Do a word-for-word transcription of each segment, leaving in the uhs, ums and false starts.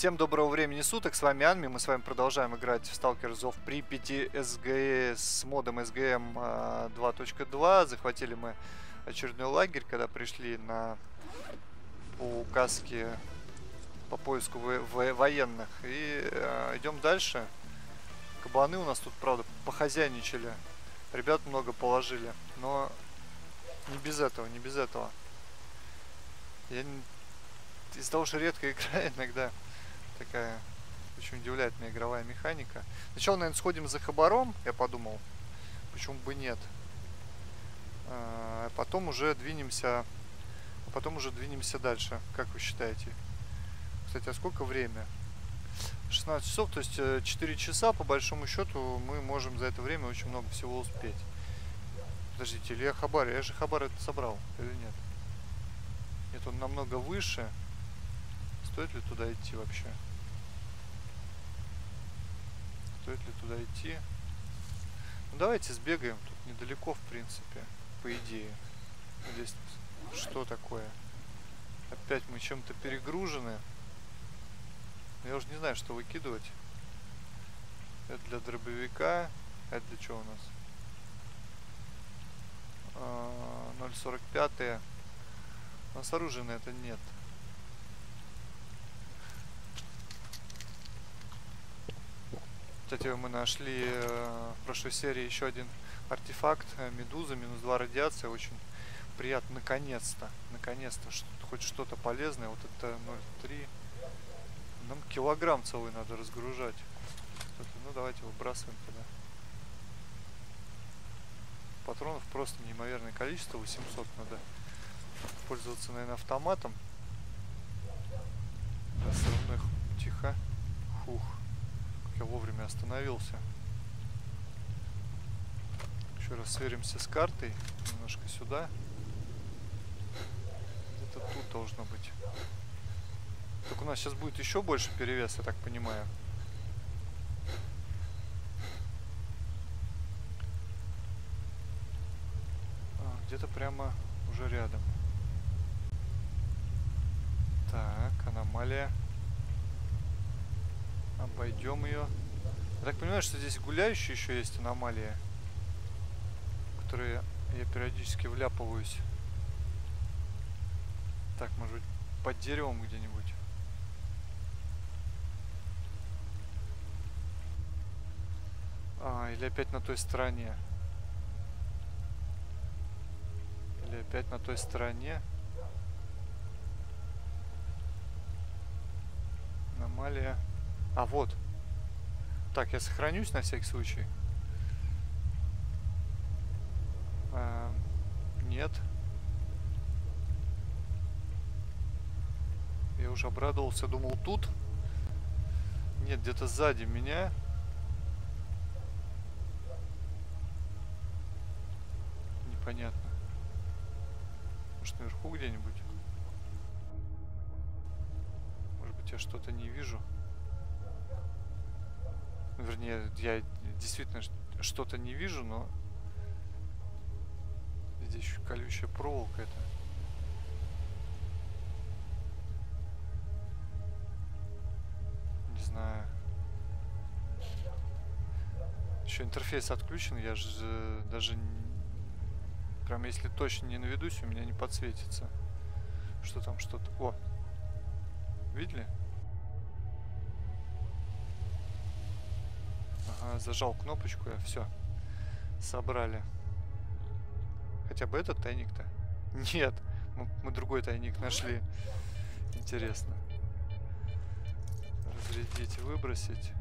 Всем доброго времени суток, с вами Анми, мы с вами продолжаем играть в Stalker Зов Припяти эс джи эс с модом эс джи эм два точка два. Захватили мы очередной лагерь, когда пришли на по указке по поиску во во военных. И э, идем дальше. Кабаны у нас тут, правда, похозяйничали. Ребят много положили, но не без этого, не без этого. Я не... Из-за того, что редко играю, иногда такая очень удивляет меня игровая механика. Сначала, наверное, сходим за хабаром, я подумал, почему бы нет. А потом уже двинемся, а потом уже двинемся дальше. Как вы считаете? Кстати, а сколько время? шестнадцать часов, то есть четыре часа, по большому счету, мы можем за это время очень много всего успеть. Подождите, или я хабар? Я же хабар это собрал, или нет? Нет, он намного выше. Стоит ли туда идти вообще? Стоит ли туда идти? Ну, давайте сбегаем. Тут недалеко, в принципе, по идее. Здесь что такое? Опять мы чем-то перегружены. Я уже не знаю, что выкидывать. Это для дробовика. Это для чего у нас? ноль сорок пять. У нас оружия на это нет. Кстати, мы нашли э, в прошлой серии еще один артефакт. Э, медуза, минус два радиация. Очень приятно. Наконец-то. Наконец-то. Что хоть что-то полезное. Вот это ноль три. Нам килограмм целый надо разгружать. Ну, давайте выбрасываем тогда. Патронов просто неимоверное количество. восемьсот надо пользоваться, наверное, автоматом. Да, все равно их... Тихо. Фух. Я вовремя остановился. Еще раз сверимся с картой. Немножко сюда. Где-то тут должно быть. Так у нас сейчас будет еще больше перевес, я так понимаю. А, где-то прямо уже рядом. Так, аномалия. Обойдем ее. Я так понимаю, что здесь гуляющие еще есть аномалии, в которые я периодически вляпываюсь. Так, может быть, под деревом где-нибудь. А, или опять на той стороне. Или опять на той стороне. Аномалия. А, вот. Так, я сохранюсь на всякий случай. А, нет. Я уже обрадовался, думал, тут. Нет, где-то сзади меня. Непонятно. Может, наверху где-нибудь? Может быть, я что-то не вижу. Вернее, я действительно что-то не вижу, но здесь еще колючая проволока это. Не знаю. Еще интерфейс отключен, я же даже прям если точно не наведусь, у меня не подсветится. Что там что-то. О! Видели? Ага, зажал кнопочку, и все. Собрали. Хотя бы этот тайник-то? Нет, мы, мы другой тайник нашли. Интересно. Разрядить, выбросить.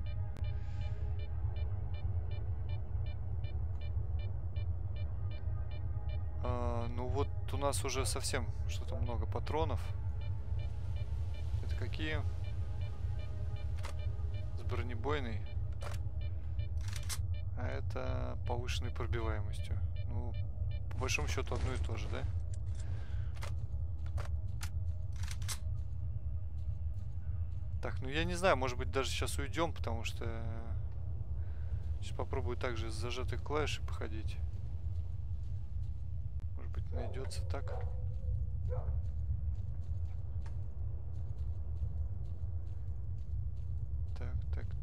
А, ну вот у нас уже совсем что-то много патронов. Это какие? С бронебойной. А это повышенной пробиваемостью. Ну, по большому счету одно и то же, да? Так, ну я не знаю, может быть даже сейчас уйдем, потому что сейчас попробую также с зажатой клавишей походить. Может быть найдется так.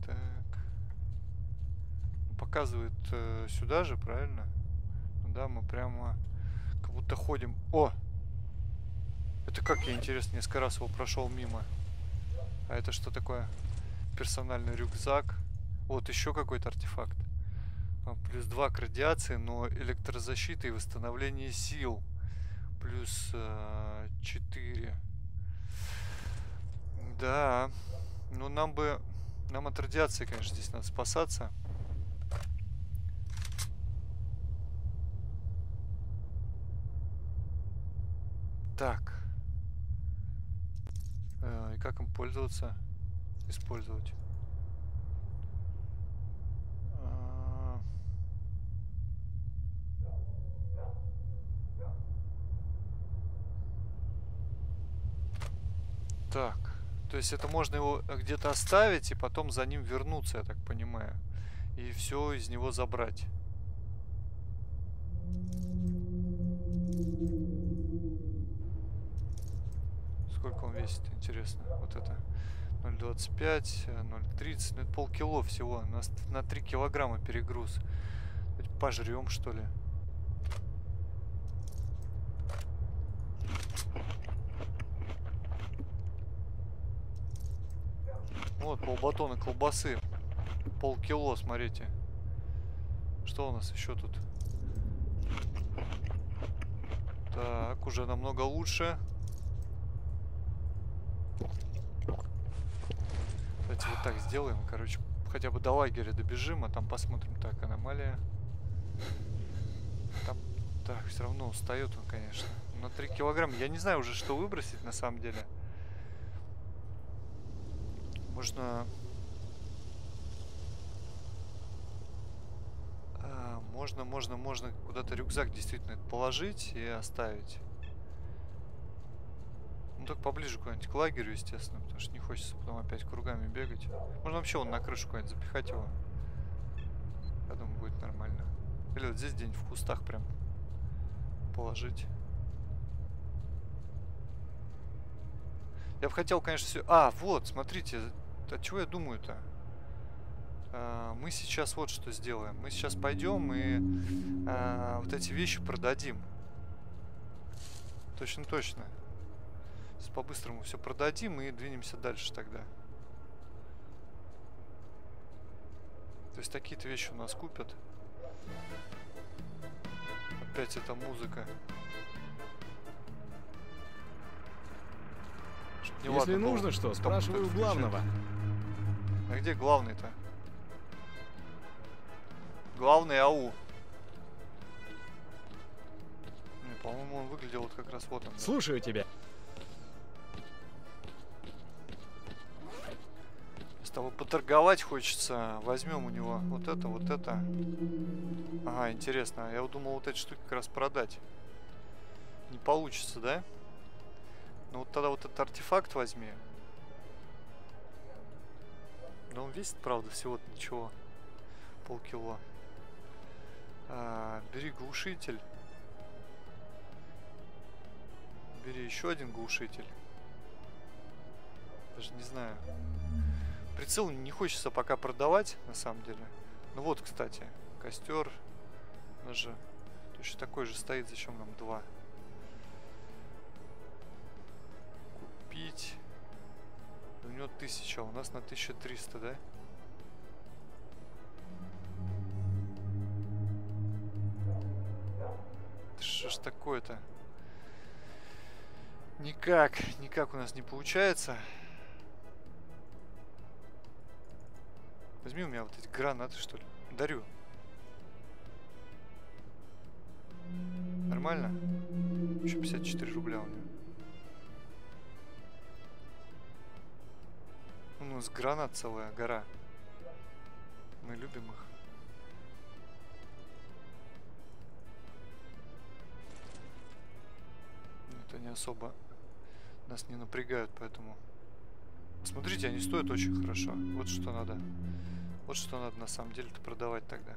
Так. Показывает э, сюда же, правильно? Ну да, мы прямо как будто ходим. О! Это как я, интересно, несколько раз его прошел мимо. А это что такое? Персональный рюкзак. Вот еще какой-то артефакт. А, плюс два к радиации, но электрозащита и восстановление сил. Плюс э, четыре. Да. Ну нам бы... Нам от радиации, конечно, здесь надо спасаться. Так. Э, и как им пользоваться? Использовать. А... Так. То есть это можно его где-то оставить и потом за ним вернуться, я так понимаю. И все из него забрать. Сколько он весит, интересно? Вот это ноль двадцать пять, ноль тридцать, ну это полкило всего. У нас на три килограмма перегруз. Пожрем, что ли? Вот полбатона колбасы. Полкило, смотрите. Что у нас еще тут? Так, уже намного лучше. Давайте вот так сделаем. Короче, хотя бы до лагеря добежим, а там посмотрим. Так, аномалия. Там, так, все равно устает он, конечно. На три килограмма. Я не знаю уже, что выбросить на самом деле. Можно... А, можно, можно, можно куда-то рюкзак действительно положить и оставить. Ну, только поближе куда-нибудь к лагерю, естественно, потому что не хочется потом опять кругами бегать. Можно вообще вон на крышу куда-нибудь запихать его. Я думаю, будет нормально. Или вот здесь где-нибудь в кустах прям положить. Я бы хотел, конечно, все... А, вот, смотрите, от чего я думаю-то? А, мы сейчас вот что сделаем. Мы сейчас пойдем и а, вот эти вещи продадим. Точно-точно. По-быстрому все продадим и двинемся дальше тогда. То есть такие-то вещи у нас купят. Опять эта музыка. Не Если ладно, нужно что, спрашиваю у главного. А где главный-то? Главный ау. По-моему, он выглядел вот как раз вот он. Слушаю тебя. С тобой поторговать хочется. Возьмем у него вот это, вот это. Ага, интересно. Я думал вот эти штуки как раз продать. Не получится, да? Ну вот тогда вот этот артефакт возьми. Но он весит, правда, всего-то ничего. Полкило. А, бери глушитель. Бери еще один глушитель. Даже не знаю. Прицел не хочется пока продавать, на самом деле. Ну вот, кстати, костер. Он же точно такой же стоит. Зачем нам два? Купить. У него тысяча, у нас на тысяча триста, да? Что ж такое-то? Никак, никак у нас не получается. Возьми у меня вот эти гранаты, что ли. Дарю. Нормально? Еще пятьдесят четыре рубля у него. У нас гранат целая гора. Мы любим их. Это не особо нас не напрягают, поэтому... Смотрите, они стоят очень хорошо. Вот что надо. Вот что надо на самом деле-то продавать тогда.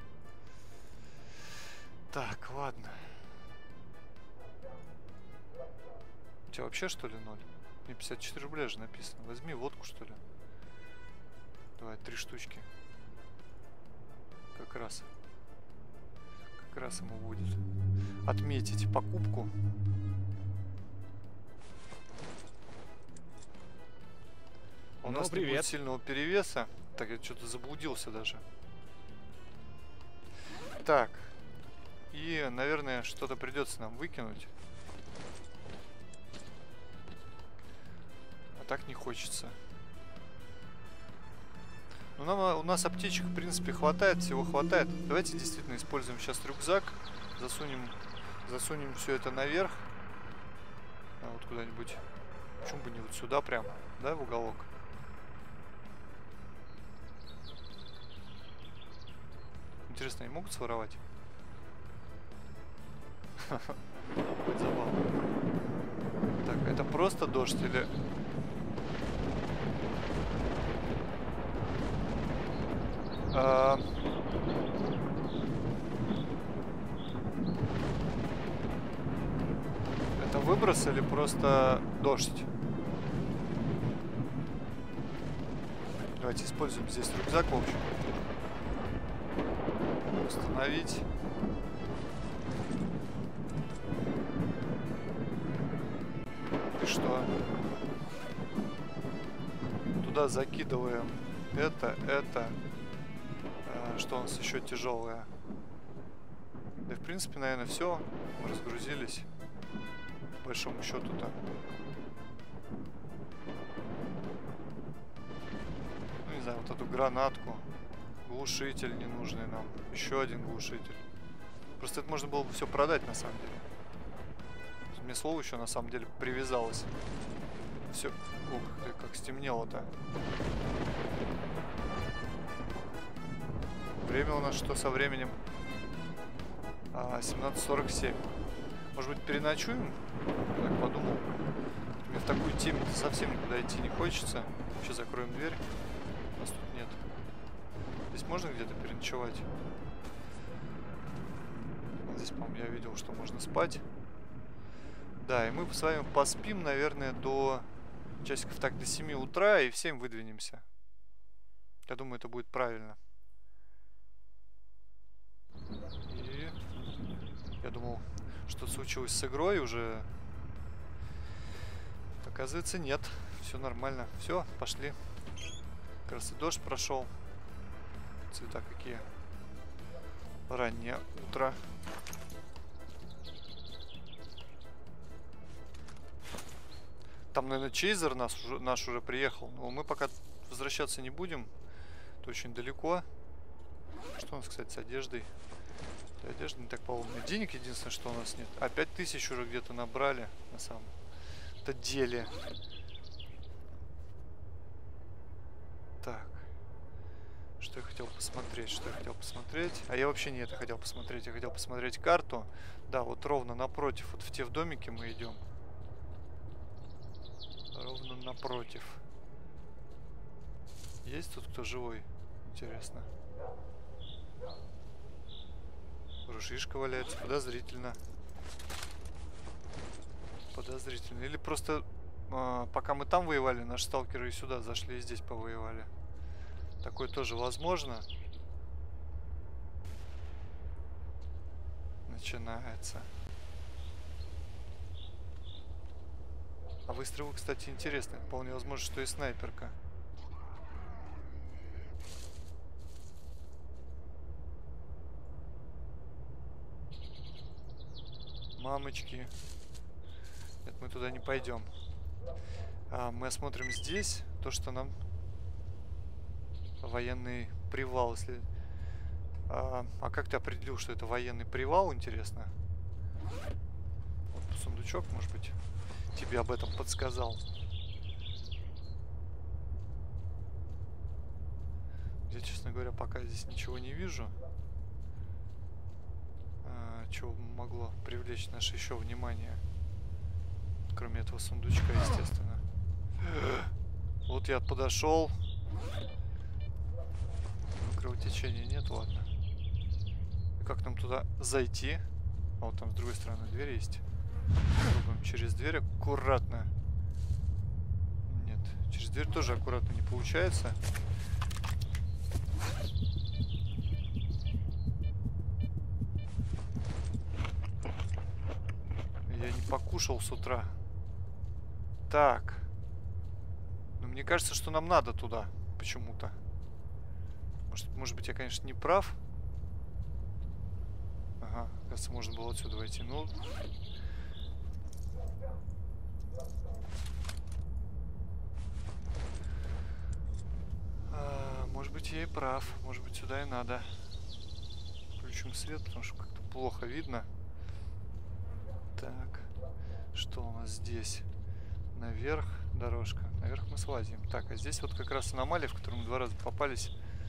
Так, ладно. У тебя вообще что ли ноль? Мне пятьдесят четыре рубля же написано. Возьми водку, что ли. Давай, три штучки. Как раз. Как раз ему будет. Отметить покупку. У Ну, нас привет. не будет сильного перевеса. Так, я что-то заблудился даже. Так. И, наверное, что-то придется нам выкинуть. А так не хочется. Ну, нам, у нас аптечек, в принципе, хватает, всего хватает. Давайте действительно используем сейчас рюкзак. Засунем, засунем все это наверх. А вот куда-нибудь. Почему бы не вот сюда прям, да, в уголок? Интересно, они могут своровать? Будет забавно. Так, это просто дождь или... А... Это выброс или просто дождь? Давайте используем здесь рюкзак, в общем. Установить. И что? Туда закидываем это, это. А, что у нас еще тяжелое? Да, в принципе, наверное, все. Мы разгрузились. По большому счету-то. Ну, не знаю, вот эту гранатку. Глушитель ненужный нам. Еще один глушитель. Просто это можно было бы все продать, на самом деле. Мне слово еще на самом деле привязалось. Все. Ух ты, как стемнело-то. Время у нас что со временем? А, семнадцать сорок семь. Может быть, переночуем? Я так подумал. Мне в такую тему совсем никуда идти не хочется. Сейчас закроем дверь. Нас тут нет. Здесь можно где-то переночевать? Здесь, по-моему, я видел, что можно спать. Да, и мы с вами поспим, наверное, до часиков так до семи утра и в семь выдвинемся. Я думаю, это будет правильно. И я думал, что случилось с игрой уже. Оказывается, нет. Все нормально. Все, пошли. Как раз и дождь прошел. Цвета какие. Раннее утро. Там, наверное, Чейзер нас уже, наш уже приехал. Но мы пока возвращаться не будем. Это очень далеко. Что у нас, кстати, с одеждой? Одежда не так поломная. Денег единственное, что у нас нет. А пять тысяч уже где-то набрали. На самом-то деле. Так. Что я хотел посмотреть? Что я хотел посмотреть? А я вообще не это хотел посмотреть. Я хотел посмотреть карту. Да, вот ровно напротив. Вот в те в домике мы идем. Ровно напротив. Есть тут кто живой? Интересно. Ружишка валяется. Подозрительно. Подозрительно. Или просто э, пока мы там воевали, наши сталкеры и сюда зашли и здесь повоевали. Такое тоже возможно. Начинается. А выстрелы, кстати, интересные. Вполне возможно, что и снайперка. Мамочки. Нет, мы туда не пойдем. А, мы осмотрим здесь то, что нам... Военный привал, если... А, а как ты определил, что это военный привал, интересно? Вот сундучок, может быть, тебе об этом подсказал. Я, честно говоря, пока здесь ничего не вижу. А, чего могло привлечь наше еще внимание. Кроме этого сундучка, естественно. Вот я подошел. Кровотечения нет, ладно. И как нам туда зайти? А вот там с другой стороны дверь есть. Попробуем через дверь аккуратно. Нет, через дверь тоже аккуратно не получается. Я не покушал с утра. Так. Но мне кажется, что нам надо туда. Почему-то. Может, может быть, я, конечно, не прав. Ага, кажется, можно было отсюда войти. Ну... А, может быть, я и прав. Может быть, сюда и надо. Включим свет, потому что как-то плохо видно. Так. Что у нас здесь? Наверх дорожка. Наверх мы слазим. Так, а здесь вот как раз аномалия, в которую мы два раза попались.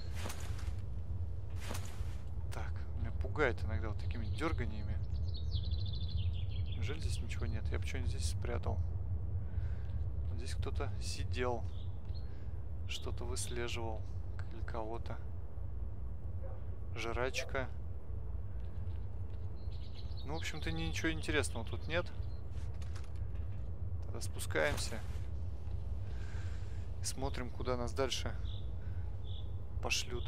Так, меня пугает иногда вот такими дерганиями. Неужели здесь ничего нет? Я бы что-нибудь здесь спрятал. Здесь кто-то сидел. Что-то выслеживал. Или кого-то. Жрачка. Ну, в общем-то, ничего интересного тут нет. Тогда спускаемся. И смотрим, куда нас дальше пошлют.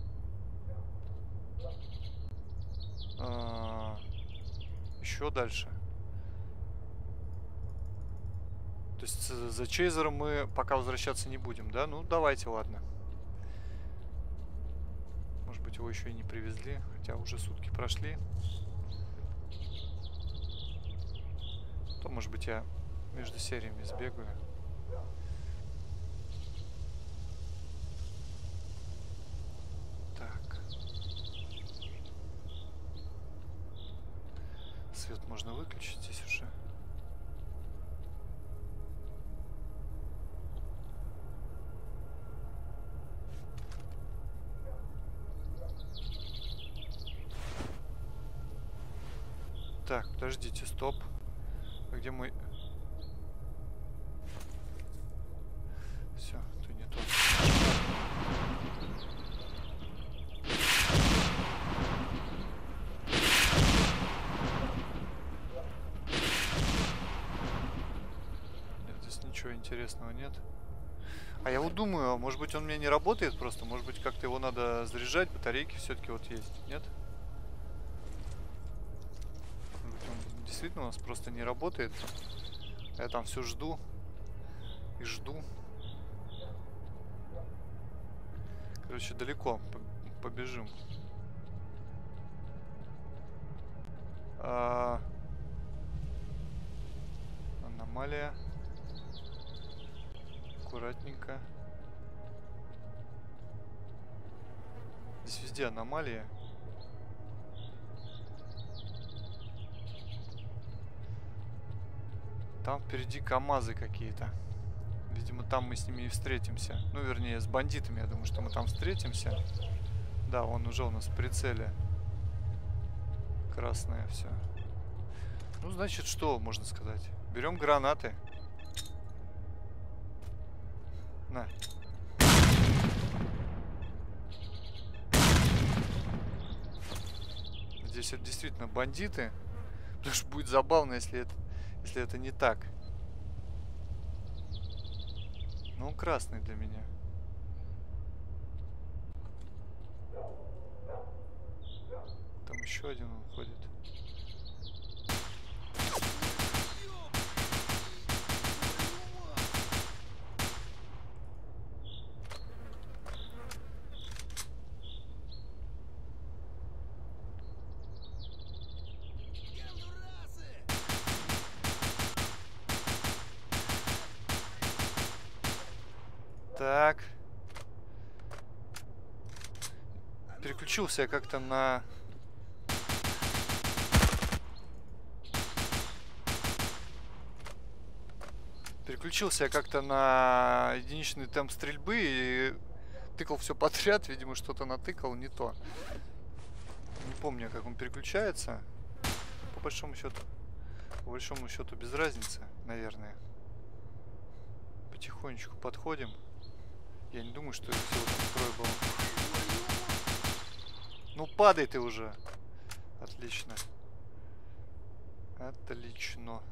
А, еще дальше. То есть за Чейзером мы пока возвращаться не будем, да? Ну, давайте, ладно. Может быть, его еще и не привезли. Хотя уже сутки прошли. То, может быть, я между сериями сбегаю. Так. Свет можно выключить здесь уже. Так, подождите, стоп. А где мой... Все, то не то. Нет, здесь ничего интересного нет. А я вот думаю, может быть, он у меня не работает просто. Может быть, как-то его надо заряжать. Батарейки все-таки вот есть. Нет? Действительно у нас просто не работает. Я там все жду и жду. Короче, далеко побежим. А... Аномалия. Аккуратненько. Здесь везде аномалия. Там впереди КамАЗы какие-то. Видимо, там мы с ними и встретимся. Ну, вернее, с бандитами. Я думаю, что мы там встретимся. Да, он уже у нас в прицеле. Красное все. Ну, значит, что можно сказать? Берем гранаты. На. Здесь это действительно бандиты. Потому что будет забавно, если это, если это не так. Ну, он красный для меня. Там еще один он ходит. Так. Переключился я как-то на... Переключился я как-то на единичный темп стрельбы и тыкал все подряд. Видимо, что-то натыкал, не то. Не помню, как он переключается. По большому счету... По большому счету без разницы, наверное. Потихонечку подходим. Я не думаю, что их всего там трое было. Ну, падай ты уже. Отлично. Отлично.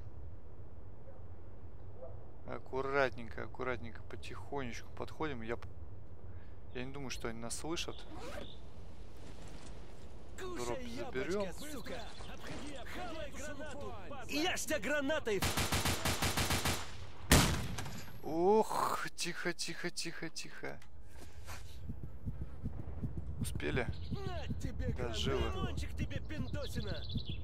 Аккуратненько, аккуратненько, потихонечку подходим. Я Я не думаю, что они нас слышат. Дроп заберем. Я ж тебя гранатой! Ох, тихо, тихо, тихо, тихо. Успели? Да, живы. Тебе, пиндосина.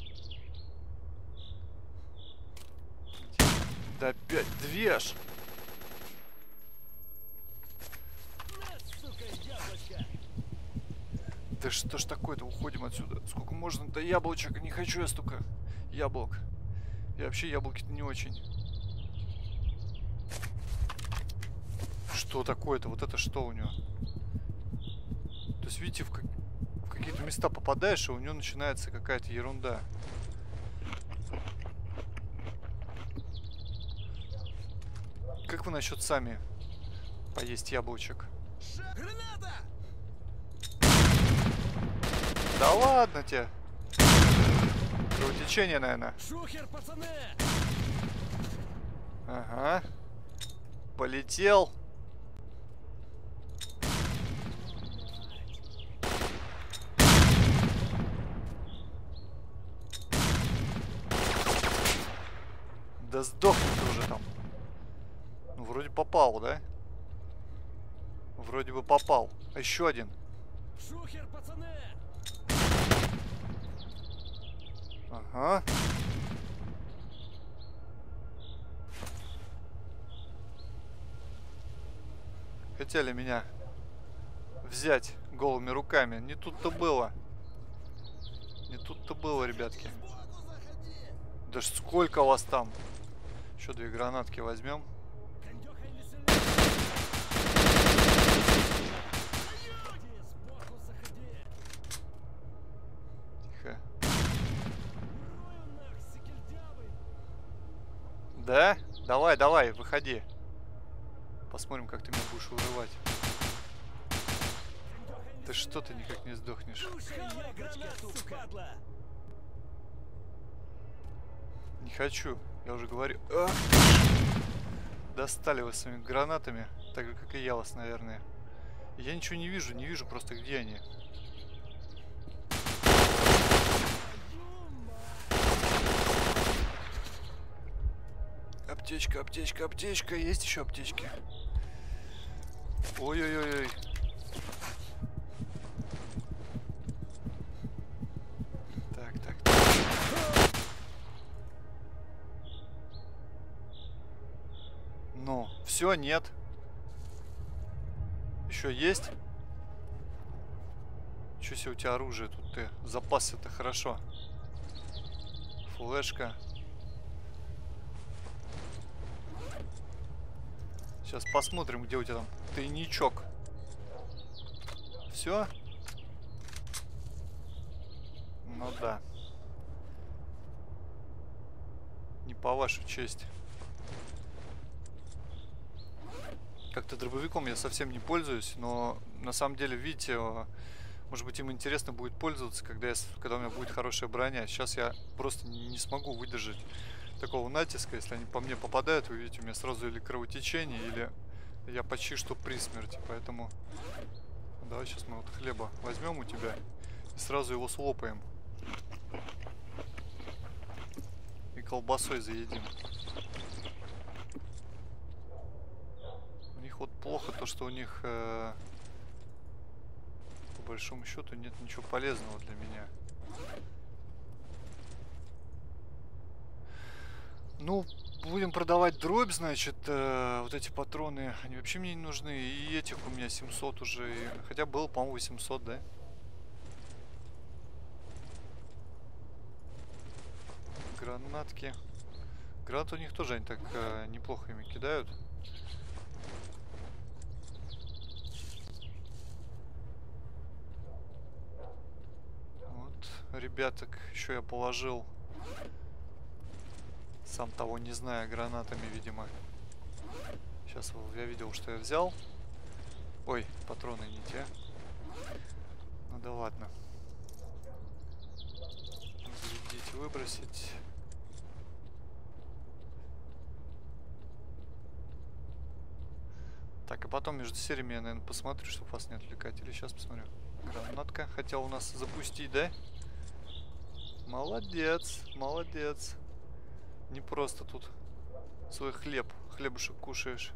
Да опять две аж. На, сука, яблочко. Да что ж такое-то, уходим отсюда. Сколько можно до яблочек? Не хочу я столько яблок. И вообще яблоки-то не очень. Что такое-то? Вот это что у него? То есть, видите, в, как... в какие-то места попадаешь, и у него начинается какая-то ерунда. Как вы насчет сами поесть яблочек? Граната! Да ладно тебе. Кровотечение, наверное. Шухер, пацаны! Ага. Полетел. Да сдохни ты уже там. Ну, вроде попал, да? Вроде бы попал. А еще один. Шухер, пацаны! Ага. Хотели меня взять голыми руками. Не тут-то было. Не тут-то было, ребятки. Да ж сколько вас там? Еще две гранатки возьмем. Тихо. Да? Давай, давай, выходи. Посмотрим, как ты меня будешь урывать. Ты что, ты никак не сдохнешь? Не хочу, я уже говорю. Ах! Достали вы своими гранатами, так же, как и я вас, наверное. Я ничего не вижу, не вижу просто, где они. Аптечка, аптечка, аптечка. Есть еще аптечки? Ой-ой-ой-ой. Так, так, так. Ну, все, нет. Еще есть? Че себе у тебя оружие тут ты? Запас это хорошо. Флешка. Сейчас посмотрим, где у тебя там тайничок. Все? Ну да. Не по вашу честь. Как-то дробовиком я совсем не пользуюсь, но на самом деле, видите, может быть, им интересно будет пользоваться, когда, я, когда у меня будет хорошая броня. Сейчас я просто не смогу выдержать такого натиска. Если они по мне попадают, вы видите, у меня сразу или кровотечение, или я почти что при смерти. Поэтому давай сейчас мы вот хлеба возьмем у тебя и сразу его слопаем. И колбасой заедим. У них вот плохо то, что у них э, по большому счету нет ничего полезного для меня. Ну, будем продавать дробь, значит, э, вот эти патроны, они вообще мне не нужны. И этих у меня семьсот уже, и, хотя было, по-моему, восемьсот, да? Гранатки. Гранаты у них тоже, они так э, неплохо ими кидают. Вот, ребяток, еще я положил, сам того не зная, гранатами, видимо. Сейчас я видел, что я взял. Ой, патроны не те. Ну да ладно. Зарядить, выбросить. Так, и потом между сериями я, наверное, посмотрю, чтобы вас не отвлекать. Или сейчас посмотрю. Гранатка хотел у нас запустить, да? Молодец, молодец. Не просто тут свой хлеб, хлебушек кушаешь.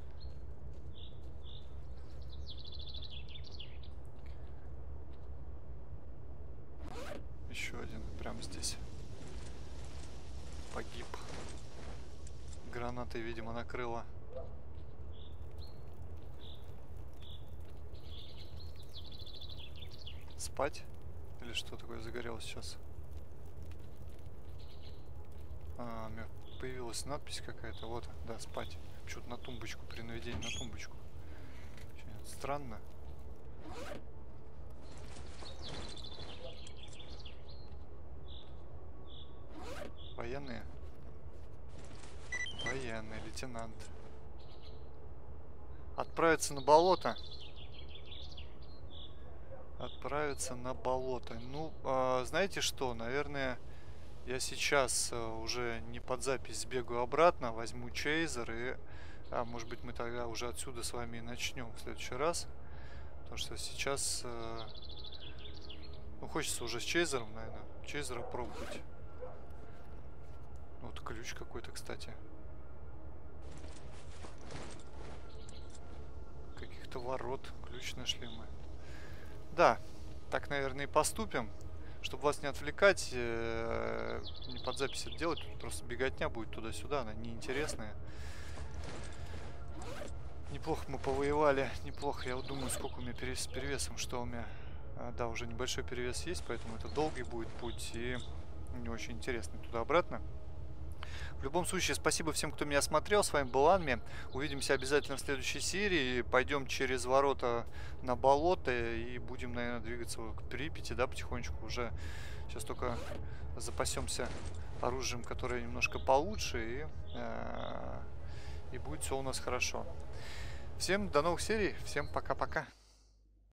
Еще один прямо здесь. Погиб. Гранатой, видимо, накрыло. Спать? Или что такое загорелось сейчас? А, у меня появилась надпись какая-то. Вот, да, спать. Что-то на тумбочку, при наведении на тумбочку. Очень странно. Военные. Военный лейтенант. Отправиться на болото. Отправиться на болото. Ну, э, знаете что? Наверное, я сейчас э, уже не под запись сбегаю обратно, возьму чейзер и, а, может быть, мы тогда уже отсюда с вами и начнем в следующий раз. Потому что сейчас, э, ну, хочется уже с чейзером, наверное, чейзера пробовать. Вот ключ какой-то, кстати. Каких-то ворот. Ключ нашли мы. Да, так, наверное, и поступим. Чтобы вас не отвлекать, э, не под запись это делать, тут просто беготня будет туда-сюда, она неинтересная. Неплохо мы повоевали, неплохо. Я вот думаю, сколько у меня перевес, с перевесом, что у меня... А, да, уже небольшой перевес есть, поэтому это долгий будет путь и не очень интересный туда-обратно. В любом случае, спасибо всем, кто меня смотрел. С вами был Анми. Увидимся обязательно в следующей серии. Пойдем через ворота на болото и будем, наверное, двигаться к Припяти, да, потихонечку. Уже сейчас только запасемся оружием, которое немножко получше, и, э, и будет все у нас хорошо. Всем до новых серий. Всем пока-пока.